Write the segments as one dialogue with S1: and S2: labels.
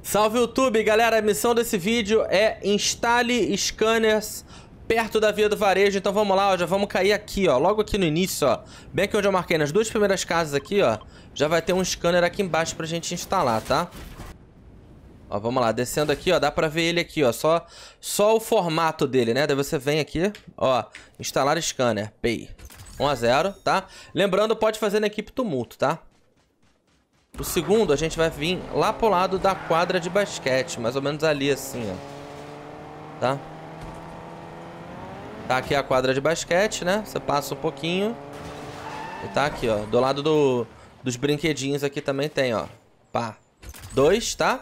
S1: Salve YouTube, galera, a missão desse vídeo é instale scanners perto da via do varejo. Então vamos lá, ó, já vamos cair aqui, ó, logo aqui no início, ó, bem aqui onde eu marquei, nas duas primeiras casas aqui, ó, já vai ter um scanner aqui embaixo pra gente instalar, tá? Ó, vamos lá, descendo aqui, ó, dá pra ver ele aqui, ó, só o formato dele, né? Daí você vem aqui, ó, instalar scanner, Pay, 1 a 0, tá? Lembrando, pode fazer na equipe tumulto, tá? O segundo, a gente vai vir lá pro lado da quadra de basquete, mais ou menos ali, assim, ó. Tá? Tá aqui a quadra de basquete, né? Você passa um pouquinho. E tá aqui, ó. Do lado dos brinquedinhos aqui também tem, ó. Pá. 2, tá?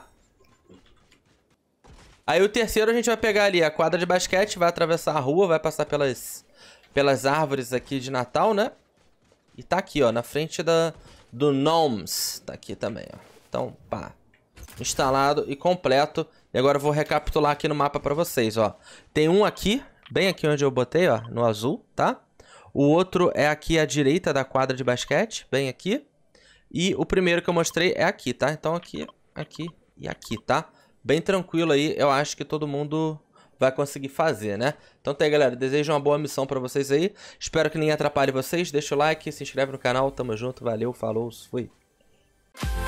S1: Aí o terceiro a gente vai pegar ali a quadra de basquete, vai atravessar a rua, vai passar pelas árvores aqui de Natal, né? E tá aqui, ó, na frente do Gnomes. Tá aqui também, ó. Então, pá. Instalado e completo. E agora eu vou recapitular aqui no mapa pra vocês, ó. Tem um aqui, bem aqui onde eu botei, ó, no azul, tá? O outro é aqui à direita da quadra de basquete, bem aqui. E o primeiro que eu mostrei é aqui, tá? Então aqui, aqui e aqui, tá? Bem tranquilo aí, eu acho que todo mundo vai conseguir fazer, né? Então tá aí, galera, desejo uma boa missão pra vocês aí. Espero que ninguém atrapalhe vocês. Deixa o like, se inscreve no canal, tamo junto, valeu, falou, fui.